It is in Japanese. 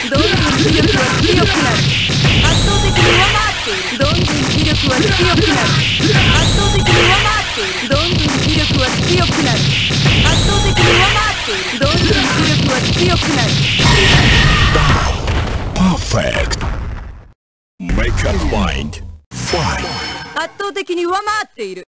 どんどん磁力は強くなる。圧倒的に上回っている。どんどん磁力は強くなる。圧倒的に上回っている。どんどん磁力は強くなる。圧倒的に上回っている。どんどん磁力は強くなる。 Perfect. Make up mind. Fight. 圧倒的に上回っている。